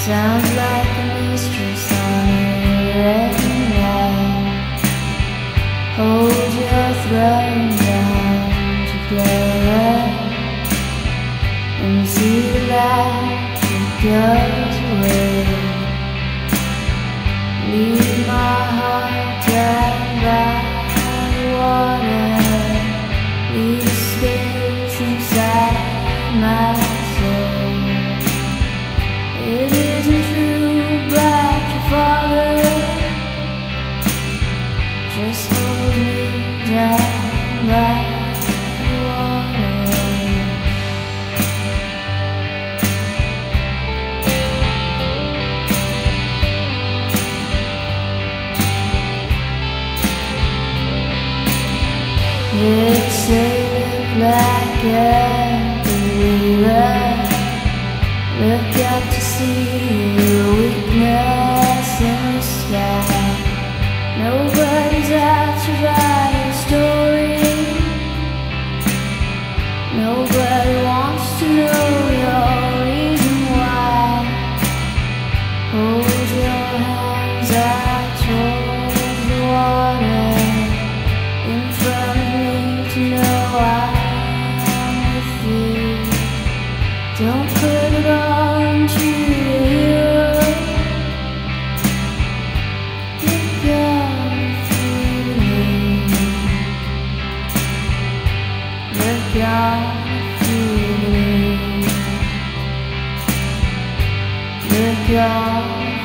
Sounds like a mistress on a red night. Hold your throne down together and see the light that goes away. Leave my heart down by the water. Leave a space inside my soul. It isn't true about your father. Just hold me down by the water. It say look like a believer. Look up to see the weakness in the sky. Nobody's out to write a story. Nobody wants to know your reason why. Hold your hands out towards the water in front of me to know I'm with you. Don't put it on to you. Look out for me. Look out for me. Look out.